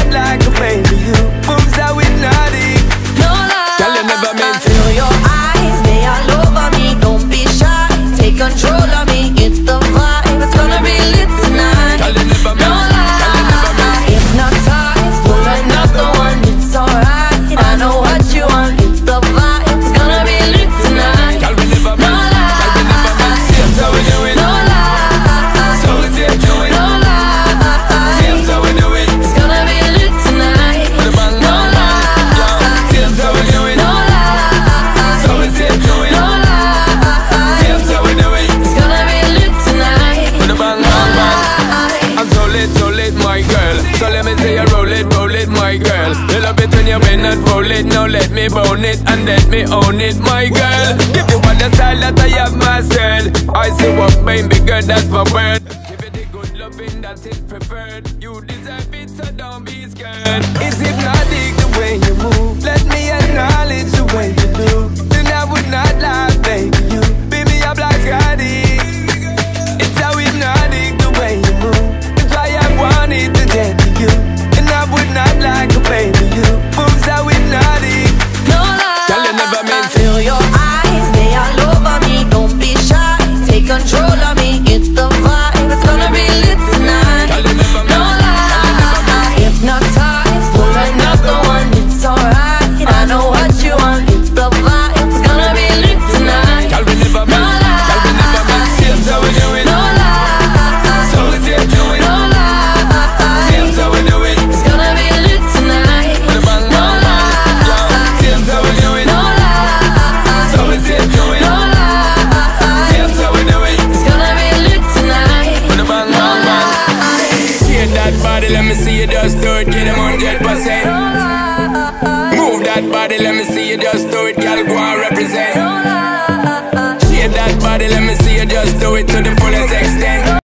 not like a baby. You moves out with naughty. No lie. Girl, you never meant to. Feel your eyes, they all over me. Don't be shy, take control of me. Get the vibe, it's gonna be lit tonight. Girl, you never meant. No lie. Hypnotized, pull another one. It's alright, I know what you want. Get the vibe, it's gonna be lit tonight. Girl, we never meant. Girl, we never meant. Same how we do it. No lie. So we take to it. No lie. Same how we do it. It's gonna be lit tonight. Put the bang No on, lie. same how we do it. No lie. So we take to it. No lie. Same how we do it. It's gonna be lit tonight. Put the bang on, I'm so lit, my girl. So let me say you roll it, my girl. You love it when you bend and roll it. Now let me bone it and let me own it, my girl. Give you all the style that I have mastered. I see what baby girl, that's my word. Give it the good loving that is preferred. You deserve it, so don't be scared. It's hypnotic the way you move. Let me acknowledge the way you do. Then I would not lie, baby. You beat me up like Scotty. It's how hypnotic the way you move. That's why I wanted to get to you. And I would not like a baby. You moves how hypnotic. No lie. Girl, you never meant to. Feel your eyes, they all over me. Don't be shy, take control of me. Get the vibe, it's gonna be lit tonight. Girl, you never meant. No lie. Hypnotized, pull another one. It's alright, I know what you want. Get the vibe, it's gonna be lit tonight. Girl, we never No meant. lie. Girl, we never meant. Same how we do it. No lie. So we take to it. No lie. Same how we do it. It's gonna be lit tonight. Put the bang No on, lie. same how we do it. No lie. So we take to it. No lie. Same how we do it. It's gonna be lit tonight. Put the bang No on, lie. shake that body, let me see you just do it. Get them 100%. No lie. Move that body, let me see you just do it. Girl, go and represent. No lie. Shake that body, let me see you just do it to the fullest extent.